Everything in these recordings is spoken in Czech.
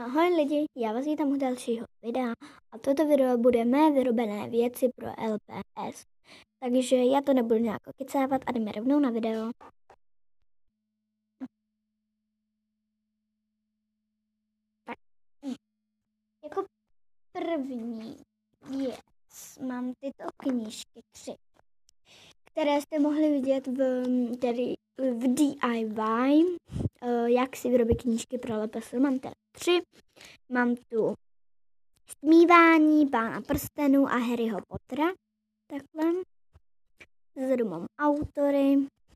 Ahoj lidi, já vás vítám u dalšího videa a toto video bude mé vyrobené věci pro LPS. Takže já to nebudu nějak kecávat a jdeme rovnou na video. Tak, jako první věc mám tyto knížky 3, které jste mohli vidět v DIY, jak si vyrobit knížky pro LPS. Mám tady 3, mám tu Stmívání Pána prstenů a Harryho Pottera, takhle. Zezadu mám autory.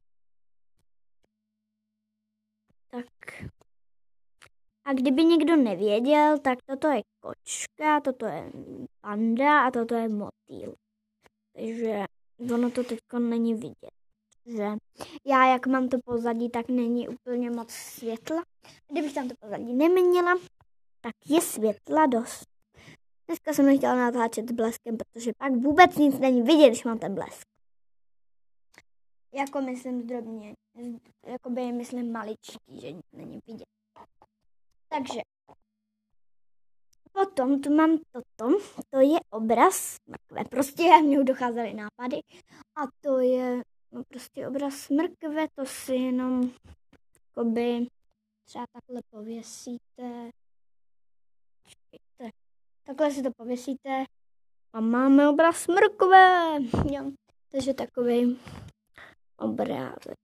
Tak. A kdyby někdo nevěděl, tak toto je kočka, toto je panda a toto je motýl. Takže ono to teď není vidět. Že já, jak mám to pozadí, tak není úplně moc světla. Kdybych tam to pozadí neměla, tak je světla dost. Dneska jsem nechtěla natáčet s bleskem, protože pak vůbec nic není vidět, když mám ten blesk. Jako myslím zdrobně, jakoby myslím maličký, že nic není vidět. Takže potom tu mám toto, to je obraz mrkve. Prostě mě docházely nápady a to je prostě obraz mrkve, to si jenom jakoby třeba takhle pověsíte. Takhle si to pověsíte a máme obraz mrkve. Jo. Takže takový obrázek.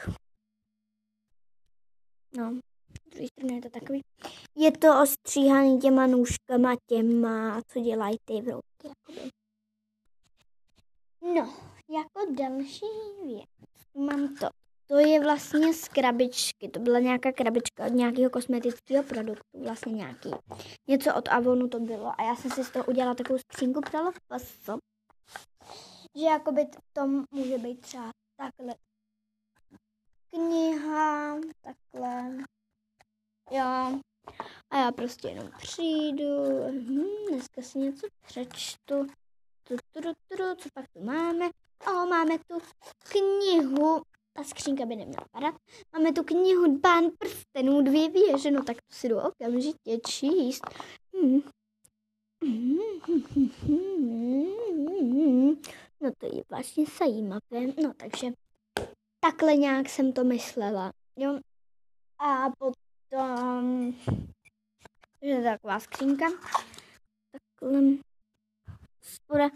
No, z druhé strany je to takový. Je to ostříhaný těma nůžkama, těma, co dělají ty vrouky. No, jako další věc mám to. To je vlastně z krabičky. To byla nějaká krabička od nějakého kosmetického produktu. Vlastně nějaký. Něco od Avonu to bylo. A já jsem si z toho udělala takovou skřínku pro LPS. Že jakoby to může být třeba takhle kniha, takhle. Jo. A já prostě jenom přijdu. Dneska si něco přečtu. Co pak tu máme? Máme tu knihu. Ta skřínka by neměla padat. Máme tu knihu Pán prstenů 2 věže. No tak to si jdu okamžitě číst. No to je vlastně zajímavé. No takže takhle nějak jsem to myslela. Jo. A potom, že je taková skřínka. Takhle. Spoda.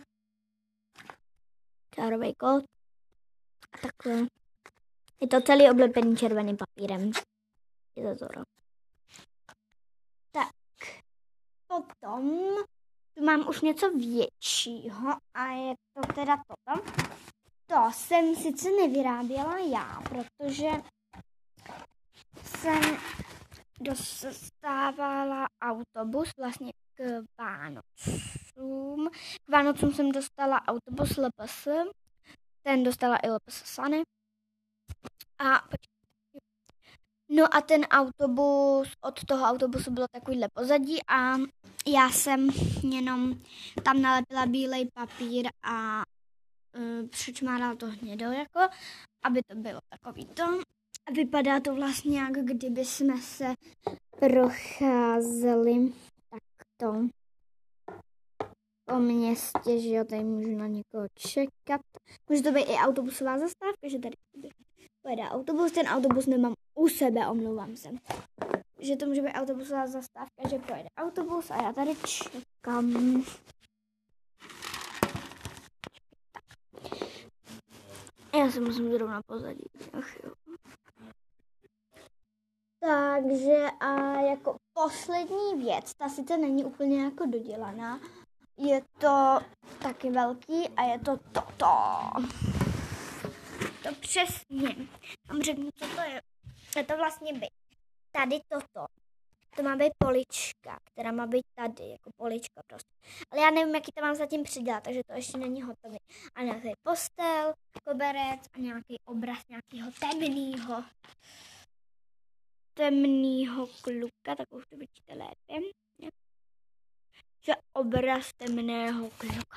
Čárový kód. Takhle. Je to celý oblepený červeným papírem. Je to zoro. Tak. Potom tu mám už něco většího a je to teda toto. To jsem sice nevyráběla já, protože jsem dostávala autobus vlastně k Vánocům. K Vánocům jsem dostala autobus LPS. Ten dostala i LPS Sany. No a ten autobus, od toho autobusu bylo takovýhle pozadí a já jsem jenom tam nalepila bílej papír a přečmárala to hnědo, jako, aby to bylo takovýto. A vypadá to vlastně, jak kdyby jsme se procházeli takto po městě, že jo, tady můžu na někoho čekat. Může to být i autobusová zastávka, že tady pojede autobus, ten autobus nemám u sebe, omlouvám se. Že to může být autobusová zastávka, že pojede autobus a já tady čekám. Já se musím zrovna pozadí. Ach jo. Takže a jako poslední věc, ta sice není úplně jako dodělaná, je to taky velký a je to toto. To přesně. Vám řeknu, co to je. Je to vlastně být tady toto. To má být polička, která má být tady, jako polička prostě. Ale já nevím, jaký to mám zatím přidělat, takže to ještě není hotový. A nějaký postel, koberec a nějaký obraz nějakého temného kluka, tak už to vidíte lépe. Že obraz temného kluka.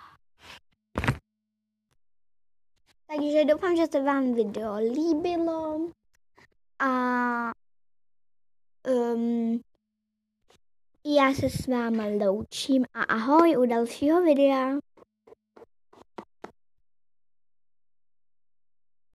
Takže doufám, že se vám video líbilo a Já se s váma loučím a ahoj u dalšího videa.